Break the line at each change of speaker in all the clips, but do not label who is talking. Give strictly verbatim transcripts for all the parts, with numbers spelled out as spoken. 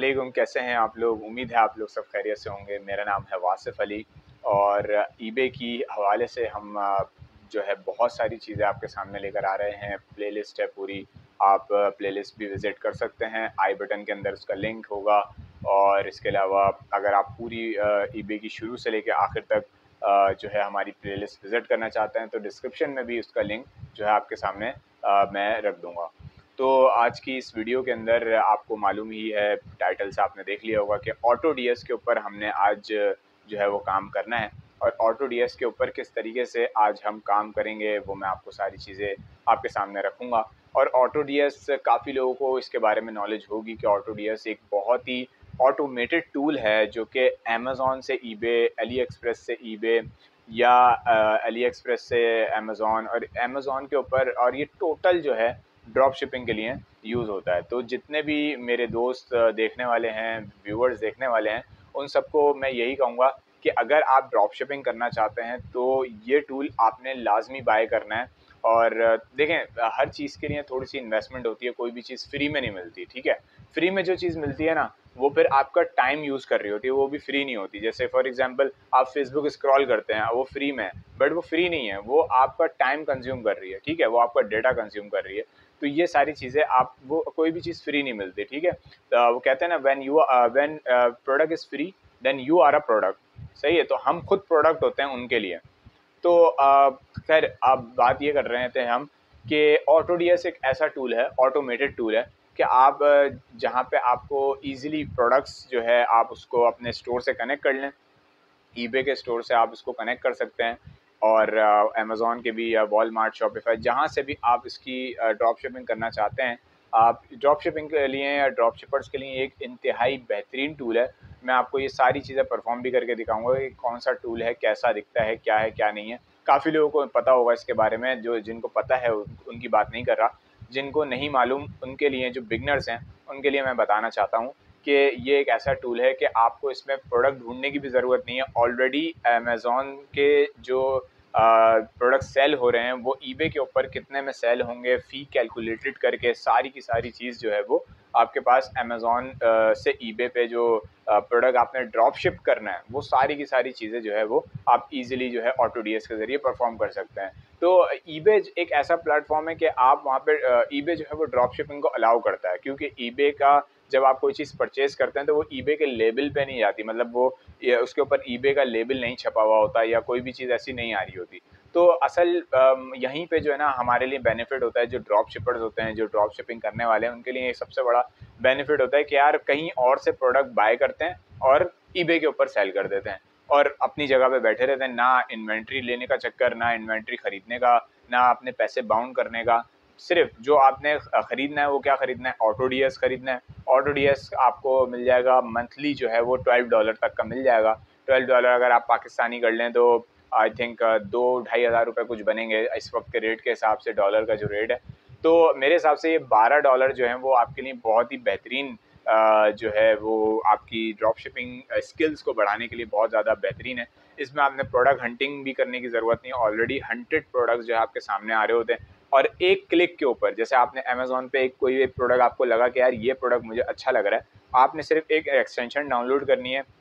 वालेकुम, कैसे हैं आप लोग? उम्मीद है आप लोग सब खैरियत से होंगे। मेरा नाम है वासिफ़ अली और ईबे की हवाले से हम अ, जो है बहुत सारी चीज़ें आपके सामने लेकर आ रहे हैं। प्लेलिस्ट है पूरी, आप प्लेलिस्ट भी विज़िट कर सकते हैं। आई बटन के अंदर उसका लिंक होगा और इसके अलावा अगर आप पूरी अ, ईबे की शुरू से लेके आखिर तक अ, जो है हमारी प्लेलिस्ट विज़िट करना चाहते हैं तो डिस्क्रिप्शन में भी उसका लिंक जो है आपके सामने अ, मैं रख दूँगा। तो आज की इस वीडियो के अंदर आपको मालूम ही है, टाइटल से आपने देख लिया होगा कि ऑटो डीएस के ऊपर हमने आज जो है वो काम करना है और ऑटो डीएस के ऊपर किस तरीके से आज हम काम करेंगे वो मैं आपको सारी चीज़ें आपके सामने रखूँगा। और ऑटो डीएस काफ़ी लोगों को इसके बारे में नॉलेज होगी कि ऑटो डीएस एक बहुत ही ऑटोमेटेड टूल है जो कि अमेज़न से ईबे, अली एक्सप्रेस से ईबे या अली एक्सप्रेस से अमेज़न और अमेज़न के ऊपर और ये टोटल जो है ड्रॉप शिपिंग के लिए यूज़ होता है। तो जितने भी मेरे दोस्त देखने वाले हैं, व्यूअर्स देखने वाले हैं, उन सबको मैं यही कहूँगा कि अगर आप ड्रॉप शिपिंग करना चाहते हैं तो ये टूल आपने लाज़मी बाय करना है। और देखें, हर चीज़ के लिए थोड़ी-सी इन्वेस्टमेंट होती है, कोई भी चीज़ फ्री में नहीं मिलती, ठीक है? फ्री में जो चीज़ मिलती है ना, वो फिर आपका टाइम यूज़ कर रही होती है, वो भी फ्री नहीं होती। जैसे फॉर एग्ज़ाम्पल आप फ़ेसबुक स्क्रॉल करते हैं, वो फ्री में है, बट वो फ्री नहीं है, वो आपका टाइम कंज़्यूम कर रही है, ठीक है? वो आपका डेटा कंज़्यूम कर रही है। तो ये सारी चीज़ें आप वो कोई भी चीज़ फ्री नहीं मिलती, ठीक है? अ, वो कहते हैं ना when you uh, when uh, product is free then you are a product, सही है? तो हम खुद प्रोडक्ट होते हैं उनके लिए। तो अ, खैर अब बात ये कर रहे थे हम कि ऑटो डीएस एक ऐसा टूल है, ऑटोमेटेड टूल है कि आप अ, जहाँ पे आपको ईज़िली प्रोडक्ट्स जो है आप उसको अपने स्टोर से कनेक्ट कर लें। ईबे के स्टोर से आप इसको कनेक्ट कर सकते हैं और अमेज़न के भी या वॉलमार्ट, शॉपिफ़ाई जहाँ से भी आप इसकी अ, ड्रॉप शिपिंग करना चाहते हैं। आप ड्रॉप शिपिंग के लिए या ड्रॉप शिपर्स के लिए एक इंतहाई बेहतरीन टूल है। मैं आपको ये सारी चीज़ें परफ़ॉर्म भी करके दिखाऊँगा कि कौन-सा टूल है, कैसा दिखता है, क्या है, क्या नहीं है। काफ़ी लोगों को पता होगा इसके बारे में, जो जिनको पता है उन उनकी बात नहीं कर रहा। जिनको नहीं मालूम उनके लिए, जो बिगिनर्स हैं, उनके लिए मैं बताना चाहता हूँ कि ये एक ऐसा टूल है कि आपको इसमें प्रोडक्ट ढूँढने की भी ज़रूरत नहीं है। ऑलरेडी अमेज़न के जो अ, प्रोडक्ट सेल हो रहे हैं वो ईबे के ऊपर कितने में सेल होंगे, फ़ी कैलकुलेटेड करके सारी की सारी चीज़ जो है वो आपके पास अमेज़न अ, से ईबे पे जो अ, प्रोडक्ट आपने ड्रॉप शिप करना है, वो सारी की सारी चीज़ें जो है वो आप ईज़िली जो है ऑटो डीएस के ज़रिए परफ़ॉर्म कर सकते हैं। तो ईबे एक ऐसा प्लेटफ़ॉर्म है कि आप वहाँ पे अ, ईबे जो है वो ड्रॉप शिपिंग को अलाउ करता है, क्योंकि ईबे का जब आप कोई चीज़ परचेज़ करते हैं तो वो ईबे के लेबल पे नहीं जाती, मतलब वो ये उसके ऊपर ईबे का लेबल नहीं छपा हुआ होता या कोई भी चीज़ ऐसी नहीं आ रही होती। तो असल अम, यहीं पे जो है ना हमारे लिए बेनिफिट होता है, जो ड्रॉप शिपर्स होते हैं, जो ड्रॉप शिपिंग करने वाले हैं, उनके लिए ये सबसे बड़ा बेनिफिट होता है कि यार कहीं और से प्रोडक्ट बाय करते हैं और ईबे के ऊपर सेल कर देते हैं और अपनी जगह पे बैठे रहते हैं। ना इन्वेंट्री लेने का चक्कर, ना इन्वेंट्री खरीदने का, ना अपने पैसे बाउंड करने का। सिर्फ जो आपने अ, खरीदना है वो क्या खरीदना है, ऑटो डीएस खरीदना है। ऑटो डीएस आपको मिल जाएगा मंथली जो है वो ट्वेल्व डॉलर तक का मिल जाएगा। ट्वेल्व डॉलर अगर आप पाकिस्तानी कर लें तो आई थिंक दो ढाई हज़ार रुपये कुछ बनेंगे इस वक्त के रेट के हिसाब से, डॉलर का जो रेट है। तो मेरे हिसाब से ये बारह डॉलर जो हैं वो आपके लिए बहुत ही बेहतरीन अ, जो है वो आपकी ड्रॉप शिपिंग स्किल्स को बढ़ाने के लिए बहुत ज़्यादा बेहतरीन है। इसमें आपने प्रोडक्ट हंटिंग भी करने की ज़रूरत नहीं है, ऑलरेडी हंटेड प्रोडक्ट्स जो है आपके सामने आ रहे होते हैं और एक क्लिक के ऊपर, जैसे आपने अमेज़न पे एक कोई एक प्रोडक्ट आपको लगा कि यार ये प्रोडक्ट मुझे अच्छा लग रहा है, आपने सिर्फ एक एक्सटेंशन डाउनलोड करनी है।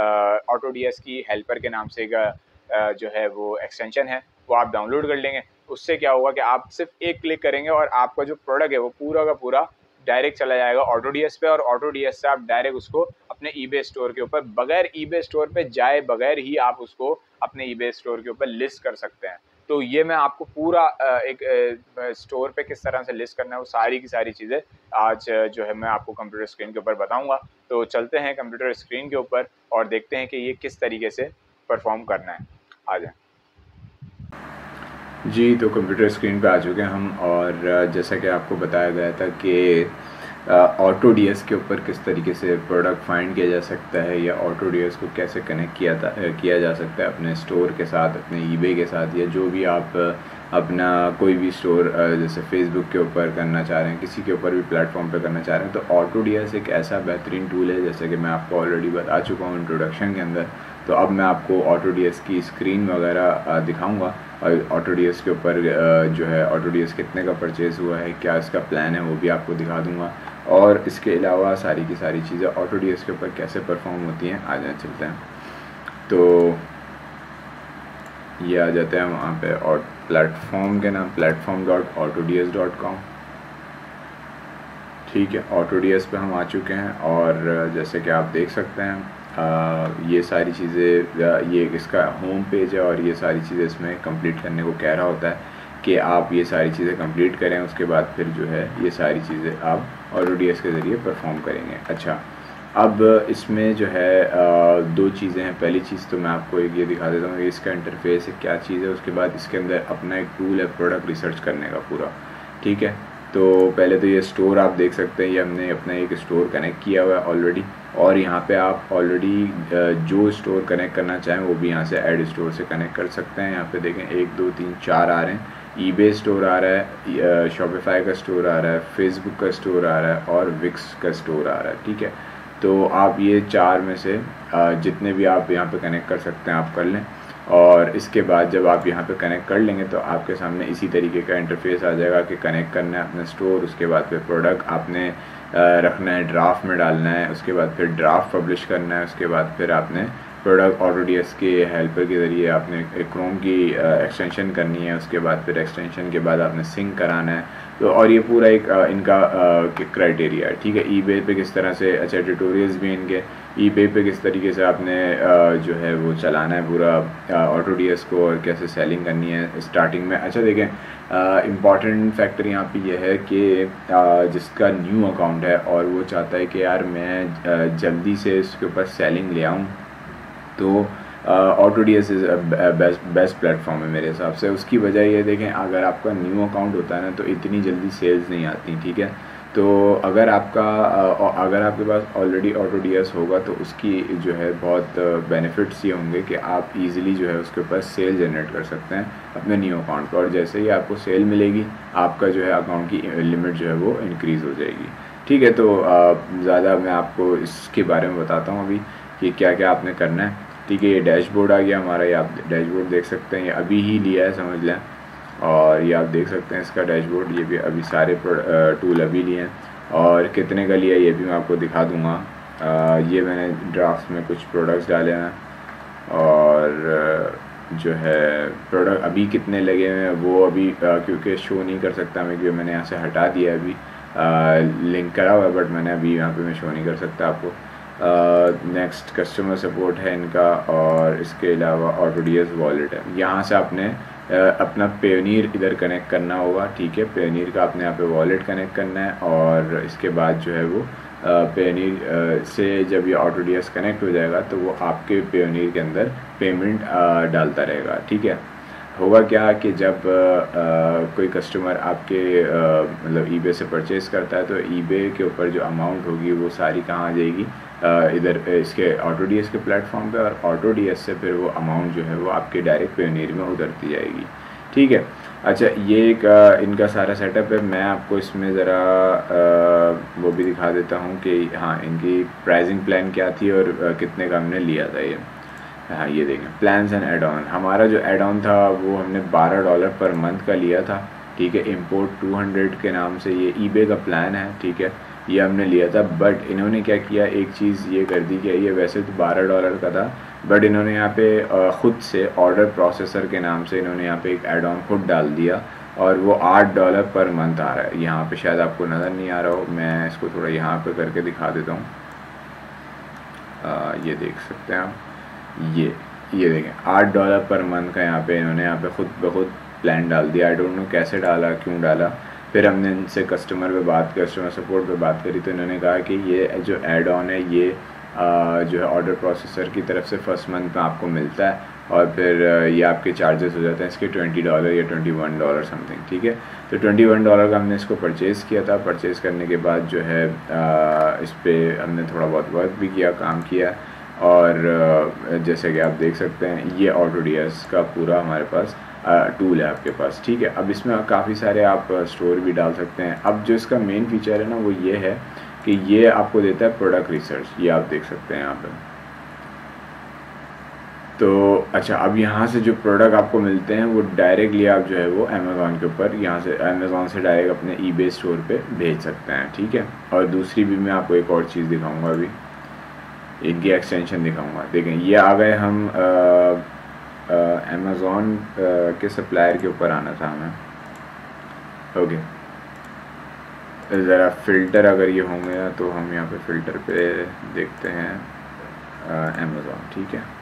ऑटो डीएस की हेल्पर के नाम से एक अ, जो है वो एक्सटेंशन है, वो आप डाउनलोड कर लेंगे। उससे क्या होगा कि आप सिर्फ एक क्लिक करेंगे और आपका जो प्रोडक्ट है वो पूरा का पूरा डायरेक्ट चला जाएगा ऑटो डीएस पे और ऑटो डीएस से आप डायरेक्ट उसको अपने ईबे स्टोर के ऊपर बगैर ईबे स्टोर पे जाए बगैर ही आप उसको अपने ईबे स्टोर के ऊपर लिस्ट कर सकते हैं। तो ये मैं आपको पूरा अ, एक अ, स्टोर पे किस तरह से लिस्ट करना है वो सारी की सारी चीज़ें आज अ, जो है मैं आपको कंप्यूटर स्क्रीन के ऊपर बताऊंगा। तो चलते हैं कंप्यूटर स्क्रीन के ऊपर और देखते हैं कि ये किस तरीके से परफॉर्म करना है। आ जाए जी। तो कंप्यूटर स्क्रीन पे आ चुके हैं हम और अ, जैसा कि आपको बताया गया था कि ऑटो डीएस के ऊपर किस तरीके से प्रोडक्ट फाइंड किया जा सकता है या ऑटो डीएस को कैसे कनेक्ट किया था किया जा सकता है अपने स्टोर के साथ, अपने ईबे के साथ, या जो भी आप अपना कोई भी स्टोर जैसे फेसबुक के ऊपर करना चाह रहे हैं, किसी के ऊपर भी प्लेटफॉर्म पे करना चाह रहे हैं। तो ऑटो डीएस एक ऐसा बेहतरीन टूल है, जैसे कि मैं आपको ऑलरेडी बता चुका हूँ इंट्रोडक्शन के अंदर। तो अब मैं आपको ऑटो डीएस की स्क्रीन वगैरह दिखाऊँगा और ऑटो डीएस के ऊपर जो है ऑटो डीएस कितने का परचेज़ हुआ है, क्या इसका प्लान है, वो भी आपको दिखा दूँगा।
और इसके अलावा सारी की सारी चीज़ें ऑटोडीएस के ऊपर कैसे परफॉर्म होती हैं आ जाए चलते हैं। तो ये आ जाते हैं वहाँ पे और प्लेटफॉर्म के नाम platform dot AutoDS dot com. ठीक है, ऑटोडीएस पे हम आ चुके हैं और जैसे कि आप देख सकते हैं आ, ये सारी चीज़ें, ये इसका होम पेज है और ये सारी चीज़ें इसमें कंप्लीट करने को कह रहा होता है कि आप ये सारी चीज़ें कंप्लीट करें, उसके बाद फिर जो है ये सारी चीज़ें आप ऑटोडीएस के ज़रिए परफॉर्म करेंगे। अच्छा, अब इसमें जो है आ, दो चीज़ें हैं। पहली चीज़ तो मैं आपको एक ये दिखा देता हूँ कि इसका इंटरफेस है, क्या चीज़ है। उसके बाद इसके अंदर अपना एक टूल है प्रोडक्ट रिसर्च करने का पूरा। ठीक है, तो पहले तो ये स्टोर आप देख सकते हैं, ये हमने अपना एक स्टोर कनेक्ट किया हुआ है ऑलरेडी, और यहाँ पे आप ऑलरेडी जो स्टोर कनेक्ट करना चाहें वो भी यहाँ से ऐड स्टोर से कनेक्ट कर सकते हैं। यहाँ पे देखें एक दो तीन चार आ रहे हैं, ईबे स्टोर आ रहा है, शॉपिफाई का स्टोर आ रहा है, फेसबुक का स्टोर आ रहा है और विक्स का स्टोर आ रहा है। ठीक है, तो आप ये चार में से जितने भी आप यहाँ पे कनेक्ट कर सकते हैं आप कर लें, और इसके बाद जब आप यहाँ पे कनेक्ट कर लेंगे तो आपके सामने इसी तरीके का इंटरफेस आ जाएगा कि कनेक्ट करना है अपना स्टोर, उसके बाद फिर प्रोडक्ट आपने रखना है, ड्राफ्ट में डालना है, उसके बाद फिर ड्राफ्ट पब्लिश करना है, उसके बाद फिर आपने प्रोडक्ट ऑटोडीएस के हेल्पर के ज़रिए आपने क्रोम की एक्सटेंशन करनी है, उसके बाद फिर एक्सटेंशन के बाद आपने सिंक कराना है। तो और ये पूरा एक आ, इनका क्राइटेरिया है। ठीक है, ईबे पे किस तरह से, अच्छा ट्यूटोरियल्स भी इनके, ईबे पे किस तरीके से आपने आ, जो है वो चलाना है पूरा ऑटोडीएस को और कैसे सेलिंग करनी है स्टार्टिंग में। अच्छा देखें, इम्पॉर्टेंट फैक्टर यहाँ पे ये है कि जिसका न्यू अकाउंट है और वो चाहता है कि यार मैं आ, जल्दी से इसके ऊपर सेलिंग ले आऊँ, तो AutoDS is best best platform है मेरे हिसाब से। उसकी वजह ये देखें, अगर आपका न्यू अकाउंट होता है ना तो इतनी जल्दी सेल्स नहीं आती। ठीक है, तो अगर आपका अगर आपके पास ऑलरेडी ऑटोडीएस होगा तो उसकी जो है बहुत बेनिफिट्स ये होंगे कि आप इजीली जो है उसके ऊपर सेल जनरेट कर सकते हैं अपने न्यू अकाउंट पर, और जैसे ही आपको सेल मिलेगी आपका जो है अकाउंट की लिमिट जो है वो इंक्रीज़ हो जाएगी। ठीक है, तो ज़्यादा मैं आपको इसके बारे में बताता हूँ अभी कि क्या क्या आपने करना है। ठीक है, ये डैशबोर्ड आ गया हमारा, ये आप डैशबोर्ड देख सकते हैं, ये अभी ही लिया है समझ लें, और ये आप देख सकते हैं इसका डैशबोर्ड, ये भी अभी सारे टूल अभी लिए हैं, और कितने का लिया ये भी मैं आपको दिखा दूंगा। आ, ये मैंने ड्राफ्ट में कुछ प्रोडक्ट्स डाले हैं, और जो है प्रोडक्ट अभी कितने लगे हुए हैं वो अभी क्योंकि शो नहीं कर सकता मैं, क्योंकि मैंने यहाँ से हटा दिया अभी, आ, लिंक करा हुआ है बट मैंने अभी यहाँ पे मैं शो नहीं कर सकता आपको। नेक्स्ट uh, कस्टमर सपोर्ट है इनका, और इसके अलावा ऑटोडीएस वॉलेट है। यहाँ से आपने uh, अपना पेयोनियर इधर कनेक्ट करना होगा। ठीक है, पेयोनियर का आपने यहाँ पे वॉलेट कनेक्ट करना है, और इसके बाद जो है वो पेयोनियर uh, uh, से जब ये ऑटोडीएस कनेक्ट हो जाएगा तो वो आपके पेयोनियर के अंदर पेमेंट uh, डालता रहेगा। ठीक है, होगा क्या कि जब आ, कोई कस्टमर आपके मतलब ईबे से परचेज़ करता है तो ईबे के ऊपर जो अमाउंट होगी वो सारी कहाँ आ जाएगी, इधर इसके ऑटोडीएस के प्लेटफॉर्म पे, और ऑटोडीएस से फिर वो अमाउंट जो है वो आपके डायरेक्ट पेयोनियर में उतरती जाएगी। ठीक है, अच्छा ये एक आ, इनका सारा सेटअप है। मैं आपको इसमें ज़रा वो भी दिखा देता हूँ कि हाँ इनकी प्राइसिंग प्लान क्या थी और आ, कितने का हमने लिया था ये। हाँ ये देखें, प्लान्स एंड एड ऑन, हमारा जो एड ऑन था वो हमने बारह डॉलर पर मंथ का लिया था। ठीक है, इम्पोर्ट टू हंड्रेड के नाम से ये ईबे का प्लान है। ठीक है, ये हमने लिया था, बट इन्होंने क्या किया, एक चीज़ ये कर दी कि ये वैसे तो बारह डॉलर का था, बट इन्होंने यहाँ पे ख़ुद से ऑर्डर प्रोसेसर के नाम से इन्होंने यहाँ पे एक एड ऑन खुद डाल दिया, और वो आठ डॉलर पर मंथ आ रहा है। यहाँ पे शायद आपको नज़र नहीं आ रहा हो, मैं इसको थोड़ा यहाँ पे करके दिखा देता हूँ। ये देख सकते हैं आप, ये ये देखें आठ डॉलर पर मंथ का यहाँ पे इन्होंने यहाँ पे खुद ब खुद प्लान डाल दिया। आई डोंट नो कैसे डाला, क्यों डाला। फिर हमने इनसे कस्टमर पे बात कस्टमर सपोर्ट पे बात करी तो इन्होंने कहा कि ये जो ऐड ऑन है ये आ, जो है ऑर्डर प्रोसेसर की तरफ से फर्स्ट मंथ में आपको मिलता है, और फिर ये आपके चार्जेस हो जाते हैं इसके ट्वेंटी डॉलर या ट्वेंटी वन डॉलर समथिंग। ठीक है, तो ट्वेंटी वन डॉलर का हमने इसको परचेज़ किया था। परचेज़ करने के बाद जो है आ, इस पर हमने थोड़ा बहुत वर्क भी किया, काम किया, और जैसे कि आप देख सकते हैं ये ऑटोडीएस का पूरा हमारे पास टूल है आपके पास। ठीक है, अब इसमें काफ़ी सारे आप स्टोर भी डाल सकते हैं। अब जो इसका मेन फीचर है ना वो ये है कि ये आपको देता है प्रोडक्ट रिसर्च, ये आप देख सकते हैं यहाँ पर। तो अच्छा, अब यहाँ से जो प्रोडक्ट आपको मिलते हैं वो डायरेक्टली आप जो है वो अमेज़ॉन के ऊपर यहाँ से अमेज़ॉन से डायरेक्ट अपने ईबे स्टोर पे भेज सकते हैं, ठीक है। और दूसरी भी मैं आपको एक और चीज़ दिखाऊंगा, अभी एक ये एक्सटेंशन दिखाऊंगा। देखें, ये आ गए हम अमेज़ॉन के सप्लायर के ऊपर आना था हमें। ओके, ज़रा फ़िल्टर अगर ये होंगे तो हम यहाँ पे फ़िल्टर पे देखते हैं अमेज़ॉन, ठीक है,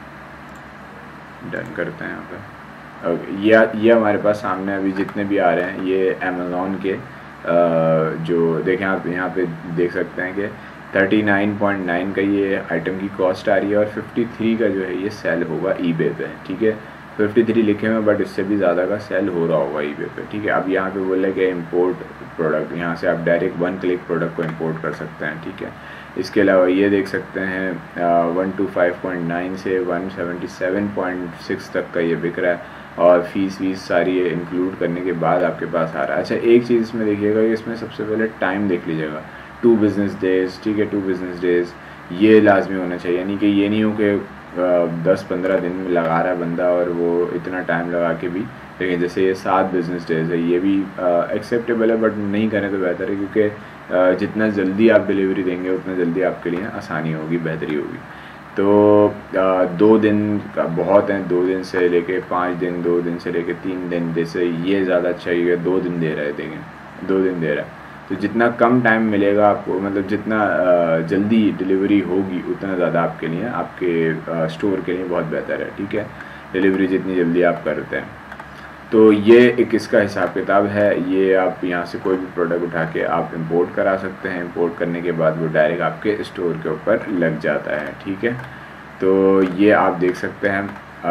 डन करते हैं यहाँ पे। ओके, ये ये हमारे पास सामने अभी जितने भी आ रहे हैं ये अमेज़ॉन के आ, जो देखें आप यहाँ पे देख सकते हैं कि थर्टी नाइन पॉइंट नाइन का ये आइटम की कॉस्ट आ रही है और फिफ्टी थ्री का जो है ये सेल होगा ईबे पे, ठीक है। फिफ्टी थ्री लिखे हुए बट इससे भी ज़्यादा का सेल हो रहा होगा ईबे पे, ठीक है। अब यहाँ पे बोल रहे कि इंपोर्ट प्रोडक्ट, यहाँ से आप डायरेक्ट वन क्लिक प्रोडक्ट को इंपोर्ट कर सकते हैं, ठीक है। इसके अलावा ये देख सकते हैं one two five point nine से one seventy seven point six तक का ये बिक रहा है और फीस वीस सारी ये इंक्लूड करने के बाद आपके पास आ रहा है। अच्छा, एक चीज़ इसमें देखिएगा कि इसमें सबसे पहले टाइम देख लीजिएगा, टू बिज़नेस डेज़, ठीक है, टू बिज़नेस डेज़ ये लाजमी होना चाहिए, यानी कि ये नहीं हो कि दस पंद्रह दिन में लगा रहा है बंदा और वो इतना टाइम लगा के भी, लेकिन जैसे ये सात बिज़नेस डेज़ है ये भी एक्सेप्टेबल है, बट नहीं करें तो बेहतर है, क्योंकि जितना जल्दी आप डिलीवरी देंगे उतना जल्दी आपके लिए आसानी होगी, बेहतरी होगी। तो आ, दो दिन का बहुत है, दो दिन से लेके पाँच दिन, दो दिन से लेके तीन दिन, जैसे ये ज़्यादा अच्छा है, दो दिन दे रहे देंगे, दो दिन दे रहा है। तो जितना कम टाइम मिलेगा आपको, मतलब जितना जल्दी डिलीवरी होगी उतना ज़्यादा आपके लिए, आपके स्टोर के लिए बहुत बेहतर है, ठीक है, डिलीवरी जितनी जल्दी आप करते हैं। तो ये एक इसका हिसाब किताब है। ये आप यहाँ से कोई भी प्रोडक्ट उठा के आप इंपोर्ट करा सकते हैं, इंपोर्ट करने के बाद वो डायरेक्ट आपके स्टोर के ऊपर लग जाता है, ठीक है। तो ये आप देख सकते हैं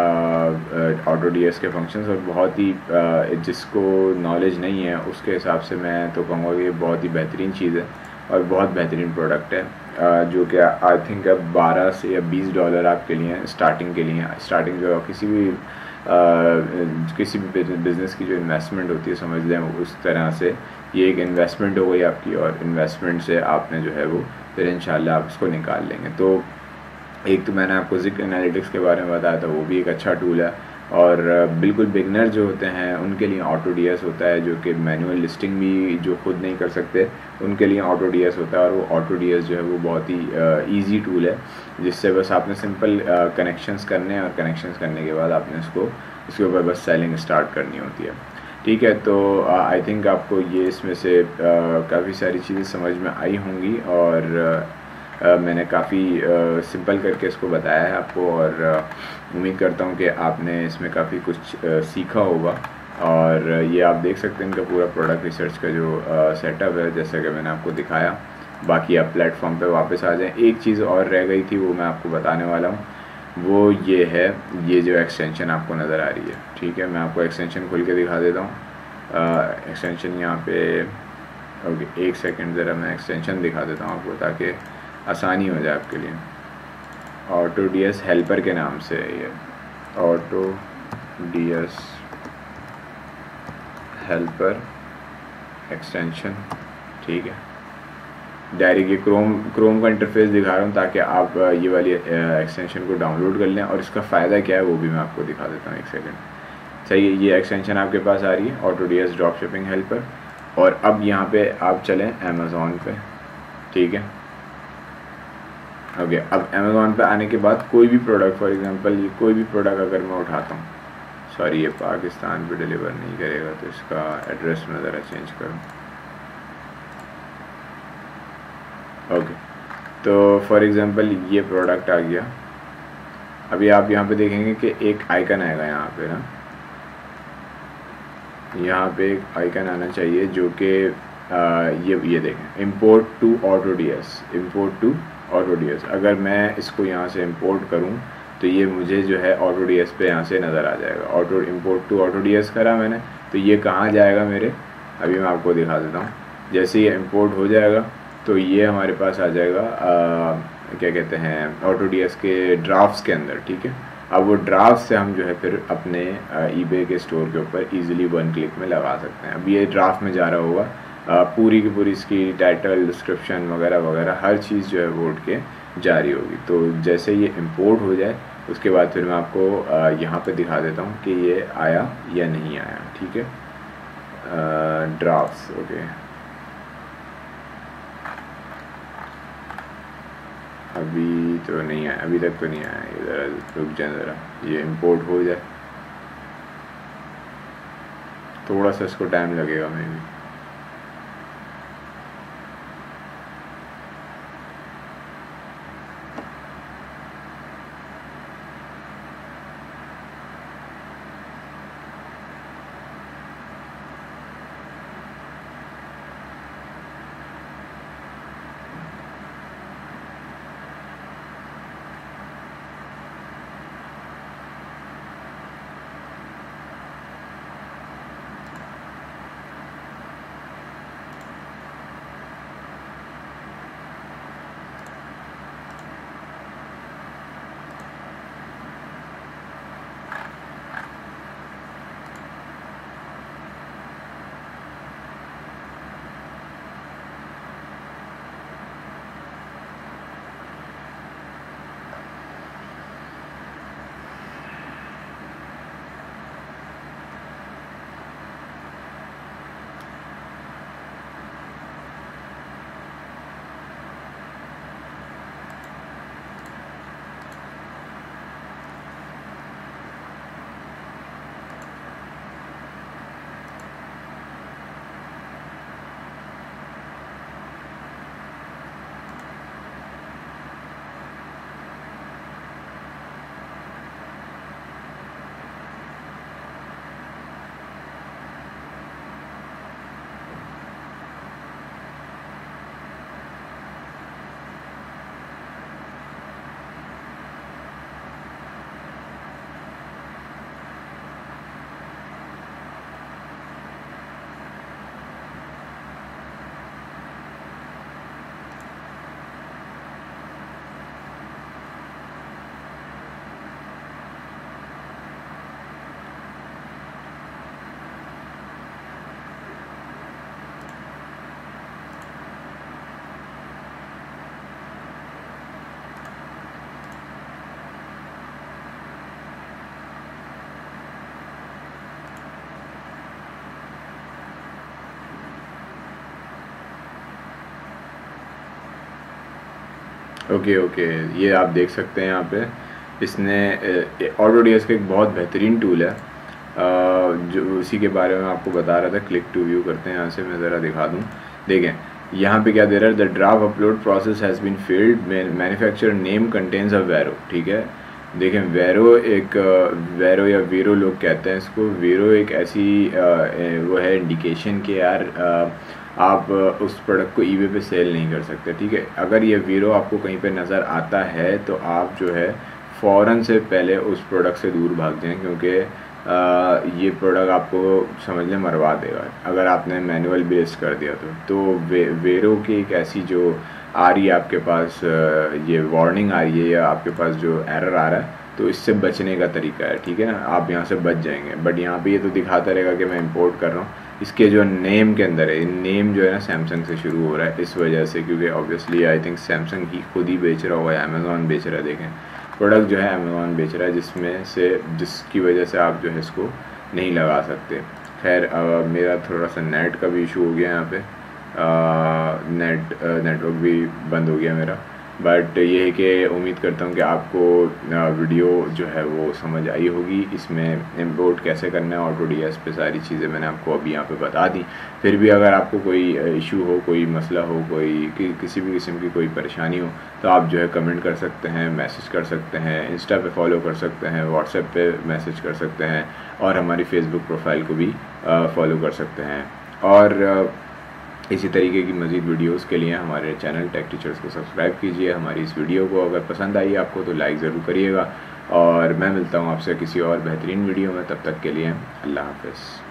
ऑटो डी एस के फंक्शंस, और बहुत ही आ, जिसको नॉलेज नहीं है उसके हिसाब से मैं तो कहूँगा कि ये बहुत ही बेहतरीन चीज़ है और बहुत बेहतरीन प्रोडक्ट है, आ, जो कि आई थिंक अब बारह से या बीस डॉलर आपके लिए स्टार्टिंग के लिए, स्टार्टिंग जो किसी भी आ, किसी भी बिज़नेस की जो इन्वेस्टमेंट होती है समझ लें उस तरह से ये एक इन्वेस्टमेंट हो गई आपकी, और इन्वेस्टमेंट से आपने जो है वो फिर इंशाल्लाह आप इसको निकाल लेंगे। तो एक तो मैंने आपको ज़िक्र एनालिटिक्स के बारे में बताया था, वो भी एक अच्छा टूल है, और बिल्कुल बिगनर जो होते हैं उनके लिए ऑटो डी एस होता है, जो कि मैनुअल लिस्टिंग भी जो खुद नहीं कर सकते उनके लिए ऑटो डी एस होता है। और वो ऑटो डी एस जो है वो बहुत ही ईजी टूल है, जिससे बस आपने सिंपल कनेक्शंस करने हैं और कनेक्शंस करने के बाद आपने इसको इसके ऊपर बस सेलिंग स्टार्ट करनी होती है, ठीक है। तो आई थिंक आपको ये इसमें से काफ़ी सारी चीज़ें समझ में आई होंगी, और Uh, मैंने काफ़ी सिंपल uh, करके इसको बताया है आपको, और uh, उम्मीद करता हूँ कि आपने इसमें काफ़ी कुछ uh, सीखा होगा। और uh, ये आप देख सकते हैं इनका पूरा प्रोडक्ट रिसर्च का जो सेटअप uh, है, जैसे कि मैंने आपको दिखाया। बाकी आप प्लेटफॉर्म पे वापस आ जाएं। एक चीज़ और रह गई थी, वो मैं आपको बताने वाला हूँ, वो ये है, ये जो एक्सटेंशन आपको नज़र आ रही है, ठीक है। मैं आपको एक्सटेंशन खोल के दिखा देता हूँ। एक्सटेंशन यहाँ पे, ओके एक सेकेंड, ज़रा मैं एक्सटेंशन दिखा देता हूँ आपको ताकि आसानी हो जाए आपके लिए। ऑटो डी एस हेल्पर के नाम से है ये, AutoDS helper extension, ठीक है। डायरेक्ट ये क्रोम क्रोम का इंटरफेस दिखा रहा हूँ ताकि आप ये वाली एक्सटेंशन को डाउनलोड कर लें, और इसका फ़ायदा क्या है वो भी मैं आपको दिखा देता हूँ, एक सेकेंड। सही है, ये एक्सटेंशन आपके पास आ रही है, AutoDS drop shipping helper. और अब यहाँ पे आप चलें अमेज़ॉन पे, ठीक है। ओके okay, अब अमेज़ॉन पे आने के बाद कोई भी प्रोडक्ट, फॉर एग्जांपल ये कोई भी प्रोडक्ट अगर मैं उठाता हूँ, सॉरी ये पाकिस्तान पे डिलीवर नहीं करेगा तो इसका एड्रेस मैं ज़रा चेंज करूँ। ओके okay, तो फॉर एग्जांपल ये प्रोडक्ट आ गया। अभी आप यहाँ पे देखेंगे कि एक आइकन आएगा यहाँ पे ना, यहाँ पे एक आइकन आना चाहिए जो कि ये ये देखें, import to AutoDS, import to AutoDS. अगर मैं इसको यहाँ से इंपोर्ट करूँ तो ये मुझे जो है ऑटो डी एस पे यहाँ से नज़र आ जाएगा। Auto import to AutoDS करा मैंने, तो ये कहाँ जाएगा मेरे, अभी मैं आपको दिखा देता हूँ। जैसे ये इंपोर्ट हो जाएगा तो ये हमारे पास आ जाएगा आ, क्या कहते हैं ऑटो डी एस के ड्राफ्ट्स के अंदर, ठीक है। अब वो ड्राफ्ट से हम जो है फिर अपने ईबे के स्टोर के ऊपर ईजिली वन क्लिक में लगा सकते हैं। अब ये ड्राफ्ट में जा रहा होगा, आ, पूरी की पूरी इसकी टाइटल, डिस्क्रिप्शन वगैरह वगैरह हर चीज़ जो है वो उठ के जारी होगी। तो जैसे ये इंपोर्ट हो जाए उसके बाद फिर मैं आपको यहाँ पे दिखा देता हूँ कि ये आया या नहीं आया, ठीक है। ड्राफ्ट्स, ओके, अभी तो नहीं आया, अभी तक तो नहीं आया। ये ज़रा रुक जाए, ज़रा ये इंपोर्ट हो जाए, थोड़ा सा इसको टाइम लगेगा मे भी। ओके ओके ये आप देख सकते हैं यहाँ पे इसने ऑटोडीएस का एक बहुत बेहतरीन टूल है जो उसी के बारे में आपको बता रहा था। क्लिक टू व्यू करते हैं, यहाँ से मैं ज़रा दिखा दूँ। देखें यहाँ पे क्या दे रहा है, the draft upload process has been failed, manufacturer name contains a VeRO, ठीक है। देखें वेरो एक वेरो या वीरो लोग कहते हैं इसको। वीरो एक ऐसी वो है इंडिकेशन कि यार आप उस प्रोडक्ट को ईबे पे सेल नहीं कर सकते, ठीक है। अगर ये वीरो आपको कहीं पे नज़र आता है तो आप जो है फ़ौरन से पहले उस प्रोडक्ट से दूर भाग जाएं, क्योंकि ये प्रोडक्ट आपको समझ लें मरवा देगा अगर आपने मैनुअल भी लिस्ट कर दिया तो तो वे, वेरो की एक ऐसी जो आ रही है आपके पास, ये वार्निंग आ रही है या आपके पास जो एरर आ रहा है, तो इससे बचने का तरीका है, ठीक है ना। आप यहाँ से बच जाएंगे। बट यहाँ पे ये तो दिखाता रहेगा कि मैं इंपोर्ट कर रहा हूँ। इसके जो नेम के अंदर है, नेम जो है ना सैमसंग से शुरू हो रहा है, इस वजह से, क्योंकि ऑब्वियसली आई थिंक सैमसंग ही खुद ही बेच रहा होगा, अमेज़ॉन बेच रहा है। देखें प्रोडक्ट जो है अमेज़ॉन बेच रहा है, जिसमें से जिसकी वजह से आप जो है इसको नहीं लगा सकते। खैर मेरा थोड़ा सा नेट का भी इशू हो गया यहाँ पे, आ, नेट नेटवर्क भी बंद हो गया मेरा। बट ये है कि उम्मीद करता हूँ कि आपको वीडियो जो है वो समझ आई होगी। इसमें इंपोर्ट कैसे करना है ऑटोडीएस पे सारी चीज़ें मैंने आपको अभी यहाँ पे बता दी। फिर भी अगर आपको कोई इशू हो, कोई मसला हो, कोई कि, किसी भी किस्म की कोई परेशानी हो तो आप जो है कमेंट कर सकते हैं, मैसेज कर सकते हैं, इंस्टा पे फॉलो कर सकते हैं, व्हाट्सएप पे मैसेज कर सकते हैं और हमारी फेसबुक प्रोफाइल को भी फॉलो कर सकते हैं। और इसी तरीके की मज़ीद वीडियोस के लिए हमारे चैनल टेक टीचर्स को सब्सक्राइब कीजिए। हमारी इस वीडियो को अगर पसंद आई आपको तो लाइक ज़रूर करिएगा। और मैं मिलता हूँ आपसे किसी और बेहतरीन वीडियो में, तब तक के लिए अल्लाह हाफ़िज़।